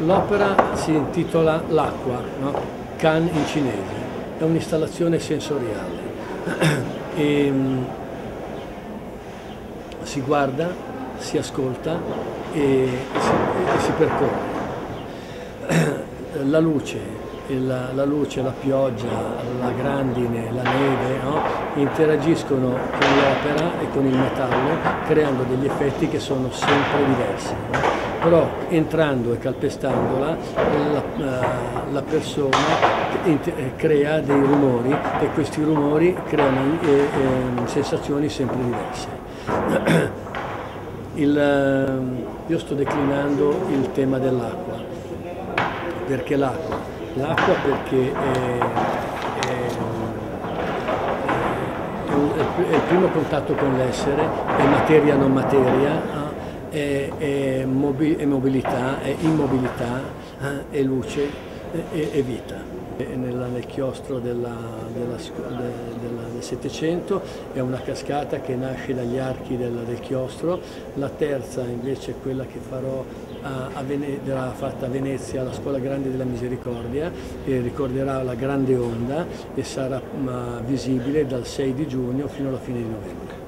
L'opera si intitola L'acqua, no? Can in cinese, è un'installazione sensoriale e, si guarda, si ascolta e si percorre. La luce, la pioggia, la grandine, la neve, no? Interagiscono con l'opera e con il metallo creando degli effetti che sono sempre diversi, no? Però entrando e calpestandola la persona crea dei rumori e questi rumori creano sensazioni sempre diverse. Io sto declinando il tema dell'acqua. Perché l'acqua? L'acqua perché è il primo contatto con l'essere, è materia non materia, è mobilità, è immobilità, è luce, è vita. Nel chiostro del Settecento è una cascata che nasce dagli archi del chiostro, la terza invece è quella che farò verrà fatta a Venezia alla Scuola Grande della Misericordia e ricorderà la grande onda e sarà visibile dal 6 di giugno fino alla fine di novembre.